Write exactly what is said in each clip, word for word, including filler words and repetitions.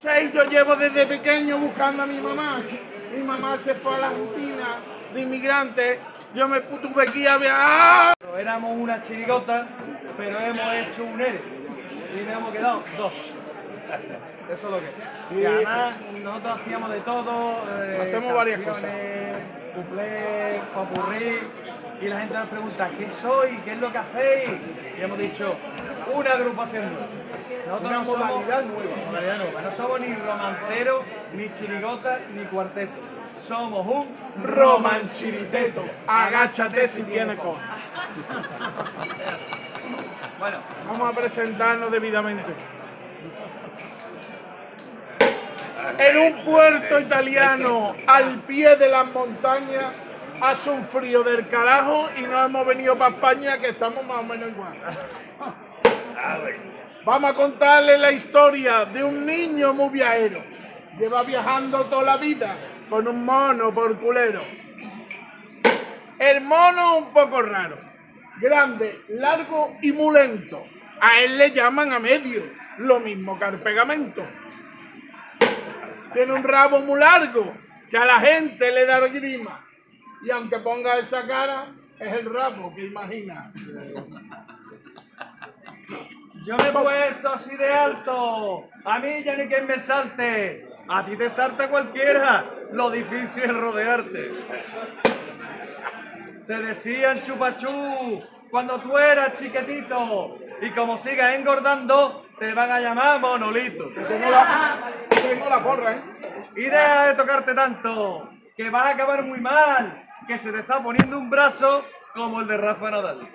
Sí, yo llevo desde pequeño buscando a mi mamá. Mi mamá se fue a la Argentina de inmigrante. Yo me tuve que ir a ver. ¡Ah! Éramos una chirigota, pero hemos hecho un ERE y nos hemos quedado dos. Eso es lo que es. Y además nosotros hacíamos de todo. Eh, Hacemos varias cosas. Cuplés, popurrí, y la gente nos pregunta ¿qué sois? ¿Qué es lo que hacéis? Y hemos dicho una agrupación nueva. Nosotros Una no somos, modalidad nueva. modalidad nueva. No somos ni romanceros, ni chirigotas, ni cuartetos. Somos un Romanchiriteto. Agáchate si tiene coja. Bueno, vamos a presentarnos debidamente. En un puerto italiano, al pie de las montañas, hace un frío del carajo y no hemos venido para España, que estamos más o menos igual. Vamos a contarle la historia de un niño muy viajero. Lleva viajando toda la vida con un mono por culero. El mono un poco raro, grande, largo y muy lento. A él le llaman a medio, lo mismo que al pegamento. Tiene un rabo muy largo que a la gente le da grima. Y aunque ponga esa cara, es el rabo que imagina. yo me he puesto así de alto. A mí ya ni quien me salte. A ti te salta cualquiera. Lo difícil es rodearte. Te decían chupachú cuando tú eras chiquitito. Y como sigas engordando, te van a llamar monolito. Tengo la, tengo la porra, ¿eh? Y deja de tocarte tanto, que vas a acabar muy mal, que se te está poniendo un brazo como el de Rafa Nadal.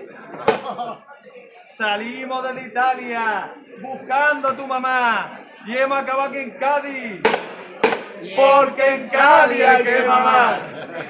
Salimos desde Italia buscando a tu mamá y hemos acabado aquí en Cádiz, porque en Cádiz hay que mamar.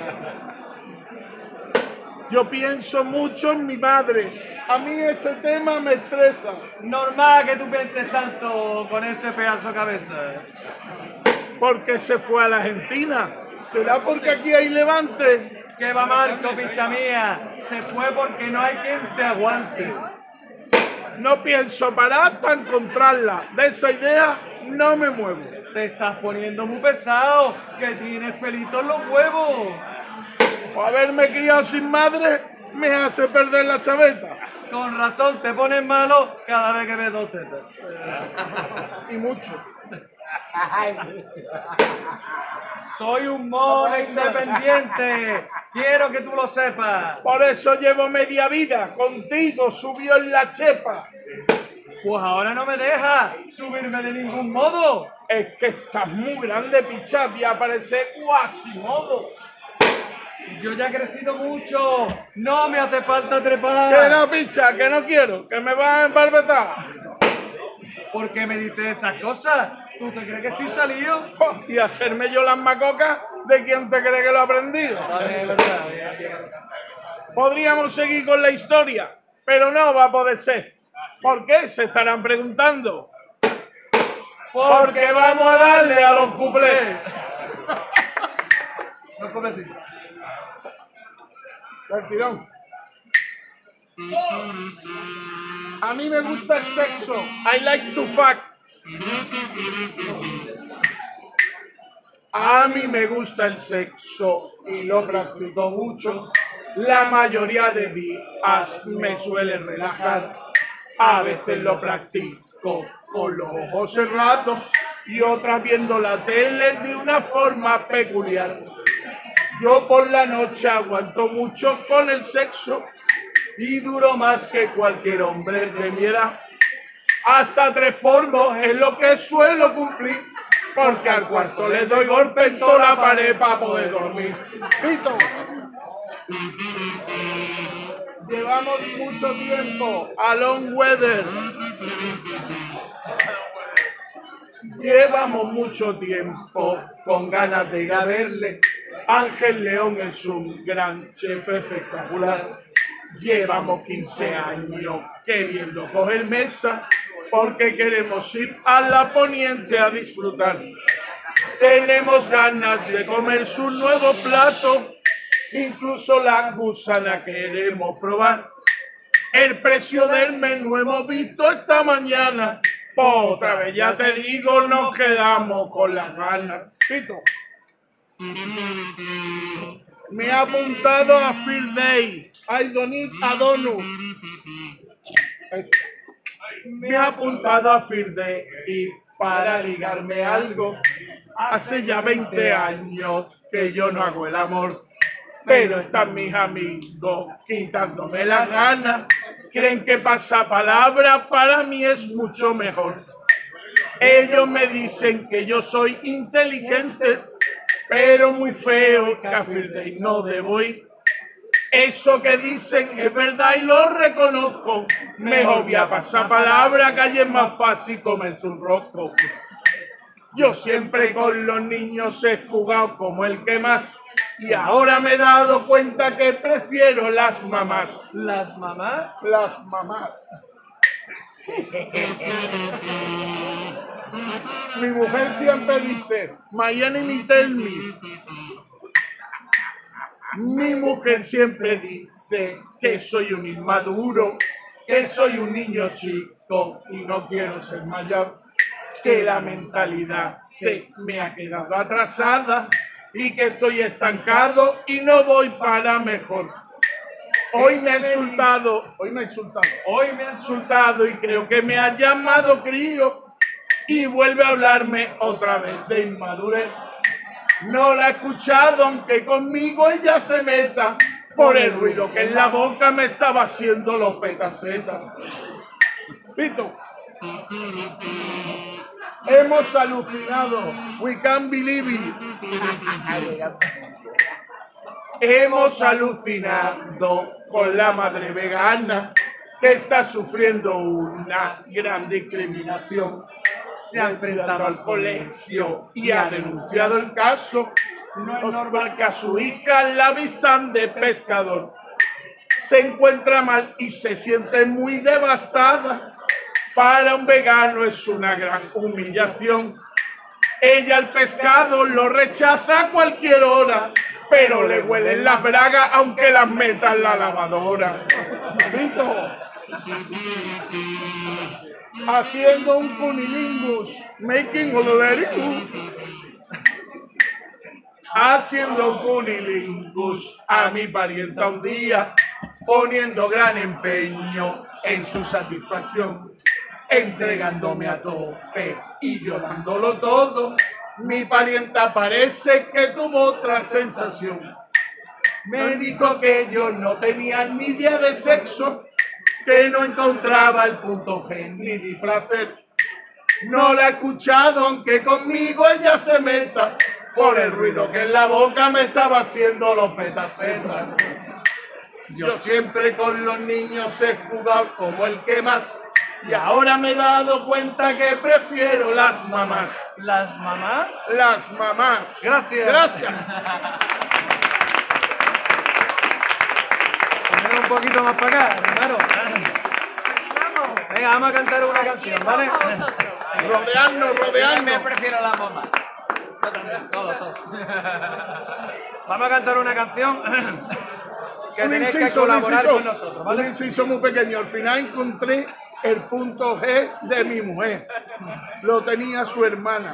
Yo pienso mucho en mi madre. A mí ese tema me estresa. Normal que tú pienses tanto con ese pedazo de cabeza. Porque se fue a la Argentina. ¿Será porque aquí hay levante? Que va Marco, picha mía, se fue porque no hay quien te aguante. No pienso parar hasta encontrarla. De esa idea no me muevo. Te estás poniendo muy pesado, que tienes pelitos en los huevos. O haberme criado sin madre me hace perder la chaveta. Con razón te pones malo cada vez que ves dos tetas. Y mucho. Soy un mono independiente. Quiero que tú lo sepas. Por eso llevo media vida contigo, subió en la chepa. Pues ahora no me dejas subirme de ningún modo. Es que estás muy grande, picha, voy a parecer Quasimodo. Yo ya he crecido mucho. No me hace falta trepar. Que no, picha, que no quiero, que me vas a embarbetar. ¿Por qué me dices esas cosas? ¿Tú te crees que estoy salido? Oh, y hacerme yo las macocas de quien te cree que lo he aprendido. Vale, es verdad, bien, bien. Podríamos seguir con la historia, pero no va a poder ser. ¿Por qué? Se estarán preguntando. Porque vamos a darle a los cuplés. Los cuplés sí. El tirón. A mí me gusta el sexo. I like to fuck. A mí me gusta el sexo y lo practico mucho. La mayoría de días me suele relajar. A veces lo practico con los ojos cerrados y otras viendo la tele de una forma peculiar. Yo por la noche aguanto mucho con el sexo y duro más que cualquier hombre de mi edad. Hasta tres pornos es lo que suelo cumplir, porque al cuarto le doy golpe en toda la pared para poder dormir. Pito. Llevamos mucho tiempo a long weather. Llevamos mucho tiempo con ganas de ir a verle. Ángel León es un gran chef espectacular. Llevamos quince años queriendo coger mesa porque queremos ir a la Poniente a disfrutar. Tenemos ganas de comer su nuevo plato, incluso la gusana queremos probar. El precio del menú hemos visto esta mañana Otra vez ya te digo, nos quedamos con las ganas. Pito. Me he apuntado a Field Day, a Idonit, a Donut. Me he apuntado a Field Day y para ligarme algo. Hace ya veinte años que yo no hago el amor. Pero están mis amigos quitándome las ganas. Creen que pasapalabra para mí es mucho mejor. Ellos me dicen que yo soy inteligente, pero muy feo, que a Field Day no debo ir. Eso que dicen es verdad y lo reconozco. Mejor voy a pasar palabra, que allí es más fácil comerse un rosco. Yo siempre con los niños he jugado como el que más. Y ahora me he dado cuenta que prefiero las mamás. ¿Las mamás? Las mamás. Mi mujer siempre dice, Mañana me tell me. Mi mujer siempre dice que soy un inmaduro, que soy un niño chico y no quiero ser mayor, que la mentalidad se me ha quedado atrasada y que estoy estancado y no voy para mejor. Hoy me ha insultado, hoy me ha insultado, hoy me ha insultado y creo que me ha llamado crío y vuelve a hablarme otra vez de inmadurez. No la he escuchado, aunque conmigo ella se meta, por el ruido que en la boca me estaba haciendo los petacetas. Pito. Hemos alucinado. We can't believe it. Hemos alucinado con la madre vegana que está sufriendo una gran discriminación. Se ha enfrentado al colegio y ha denunciado el caso. No es normal que a su hija la vistan de pescador. Se encuentra mal y se siente muy devastada. Para un vegano es una gran humillación. Ella el pescado lo rechaza a cualquier hora, pero le huelen las bragas aunque las meta en la lavadora. ¿Listo? Haciendo un cunilingus, making olorilingus. Haciendo un cunilingus a mi parienta un día, poniendo gran empeño en su satisfacción, entregándome a tope y llorándolo todo. Mi parienta parece que tuvo otra sensación. Me dijo que yo no tenía ni idea de sexo, que no encontraba el punto G ni de placer. No la he escuchado, aunque conmigo ella se meta, por el ruido que en la boca me estaba haciendo los petacetas. Yo siempre con los niños he jugado como el que más, y ahora me he dado cuenta que prefiero las mamás. ¿Las mamás? Las mamás. Gracias. Gracias. Poner un poquito más para acá, hermano. Venga, vamos a cantar una canción, ¿vale? Rodearnos, rodearnos. Me prefiero las mamás. Todo, todo. Vamos a cantar una canción que Un tenéis que inciso, un colaborar inciso, con nosotros, ¿vale? un inciso muy pequeño. Al final encontré el punto G de mi mujer. Lo tenía su hermana.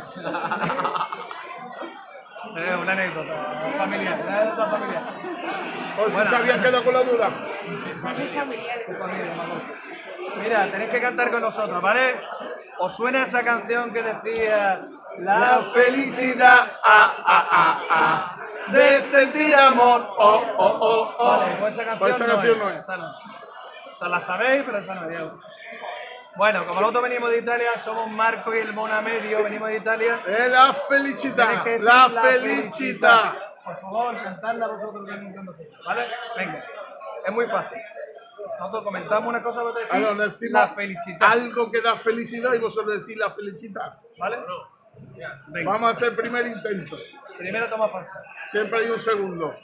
Es una anécdota familiar, una anécdota familiar. Por si Bueno. se habían quedado con la duda. Tu familia, mamá. Mira, tenéis que cantar con nosotros, ¿vale? ¿Os suena esa canción que decía La felicidad, ah, ah, ah, ah, de sentir amor, oh, oh, oh, oh. Vale, pues esa canción, Pues esa no, canción es, no es. Esa no. O sea, la sabéis, pero esa no es. Digamos. Bueno, como nosotros venimos de Italia, somos Marco y el Mona Medio, venimos de Italia. Eh, la Tenéis felicità, que decir la felicità. Por favor, cantadla vosotros también con nosotros, ¿vale? Venga, es muy fácil. Nosotros comentamos una cosa, vosotros decís Ahora decimos la felicità, algo que da felicidad y vosotros decís la felicità. ¿vale? Venga, Vamos a hacer el primer intento. primera toma falsa. Siempre hay un segundo.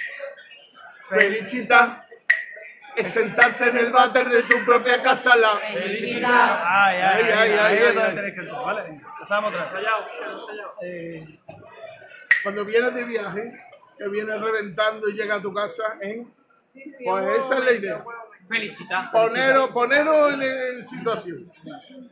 Felicità es sentarse en el váter de tu propia casa. La felicità. Ay, ay, ay, Ay, ay, ahí ay, es ay, donde ay. tenéis que entrar, ¿vale? Venga, empezamos otra vez. Eh, Cuando vienes de viaje, que vienes reventando y llega a tu casa, ¿eh? Pues esa es la idea. Felicità. Poneros, poneros en, en situación.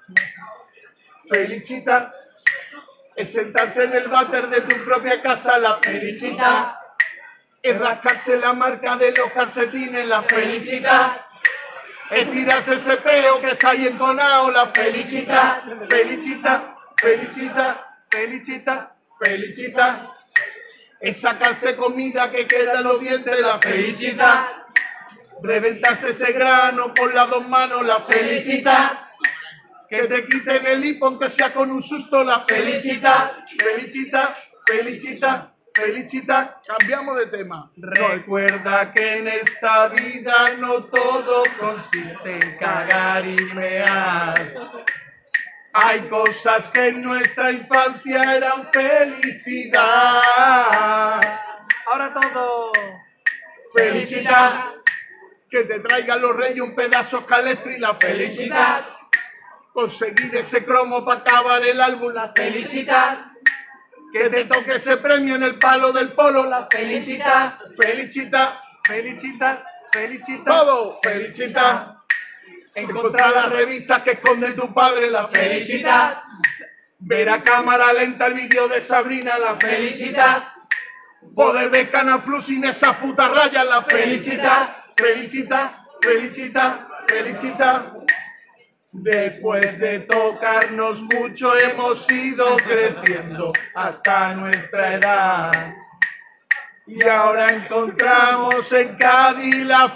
Felicita es sentarse en el váter de tu propia casa. La felicita es rascarse la marca de los calcetines. La felicita es tirarse ese peo que está ahí enconado. La felicita, felicita, felicita, felicita, felicita es sacarse comida que queda en los dientes. La felicita reventarse ese grano con las dos manos. La felicita que te quiten el hipo aunque sea con un susto. La felicita, felicita, felicita, felicita. Cambiamos de tema. Recuerda que en esta vida no todo consiste en cagar y mear. Hay cosas que en nuestra infancia eran felicidad. Ahora todo. Felicita que te traigan los reyes un pedazo calestri. La felicita conseguir ese cromo para acabar el álbum. La felicita que te toque ese premio en el palo del polo. La felicita, felicita, felicita, felicita. Todo, felicita. Encontrar las revistas que esconde tu padre. La felicita. Ver a cámara lenta el vídeo de Sabrina. La felicita. Poder ver Canal Plus sin esas putas rayas. La felicita, felicita, felicita, felicita. Después de tocarnos mucho hemos ido creciendo hasta nuestra edad. Y ahora encontramos en Cádiz la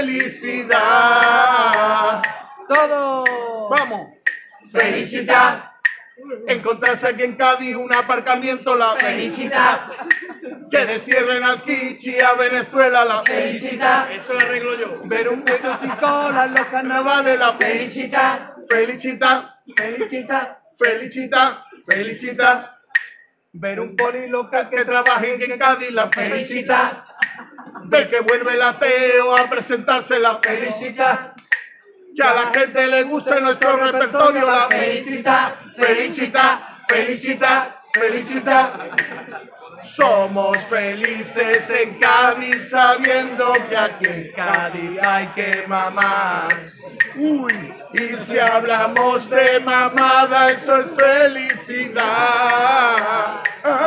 felicidad. Todo. Vamos. Felicita. Encontrarse aquí en Cádiz un aparcamiento. La felicita. Que destierren al Kichi a Venezuela. La felicita. Eso lo arreglo yo. Ver un puesto sin cola en los carnavales. La felicita. Felicita, felicita, felicita, felicita. Ver un poli local que trabaje en Cádiz. La felicita. Ver que vuelve el ateo a presentarse. La felicita. Que a la gente le guste nuestro repertorio. La felicita, felicita, felicita, felicita. Somos felices en Cádiz sabiendo que aquí en Cádiz hay que mamar. Uy, y si hablamos de mamada, eso es felicidad.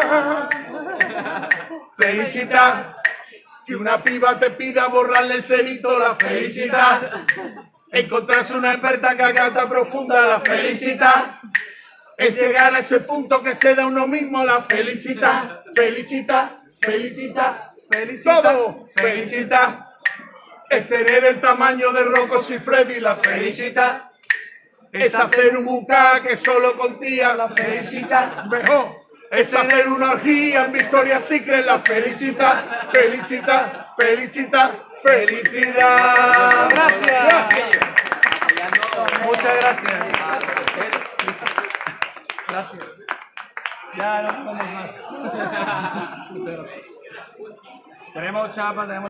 Felicita, que una piba te pida borrarle el cerito. La felicita. Encontrarse una experta garganta profunda. La felicita. Es llegar a ese punto que se da uno mismo. La felicita, felicita, felicita, felicita. Todo, felicita. Es tener el tamaño de Rocco y Freddy. La felicita. Es hacer un buca que solo con tía. La felicita. Mejor. Es hacer una orgía en Victoria's Secret. La felicita, felicita, felicita, felicidad. Gracias. Gracias. Muchas gracias. Gracias. Ya no podemos más. Muchas gracias. Tenemos chapa, tenemos...